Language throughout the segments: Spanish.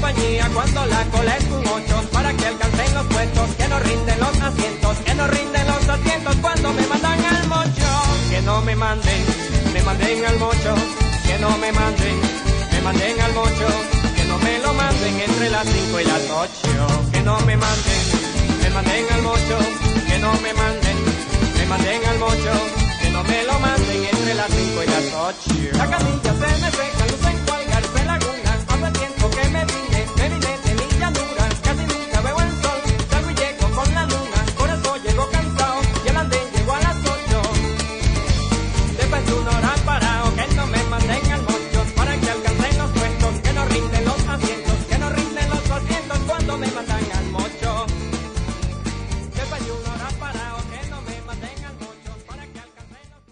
compañía cuando la cola es un 8 para que alcancen los puestos, que no rinden los asientos, que no rinden los asientos cuando me mandan al mocho. Que no me manden al mocho, que no me manden al mocho, que no me lo manden entre las 5 y las 8. Que no me manden al mocho, que no me manden al mocho, que no me lo manden entre las 5 y las 8. La camilla se me seca, luce en cual garce laguna, hace tiempo que me vine de mi llanura, casi nunca veo el sol, salgo y llego con la luna, por eso llego cansado, y el andén llego a las 8. Después de una hora parado, que no me manden al mocho, para que alcancen los puestos, que no rinden los asientos, que no rinden los asientos cuando me mandan al mocho. Después de una hora parado, que no me manden al mocho, para que alcancen los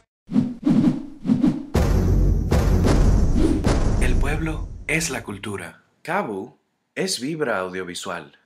puestos. El pueblo es la cultura. Kabu es Vibra Audiovisual.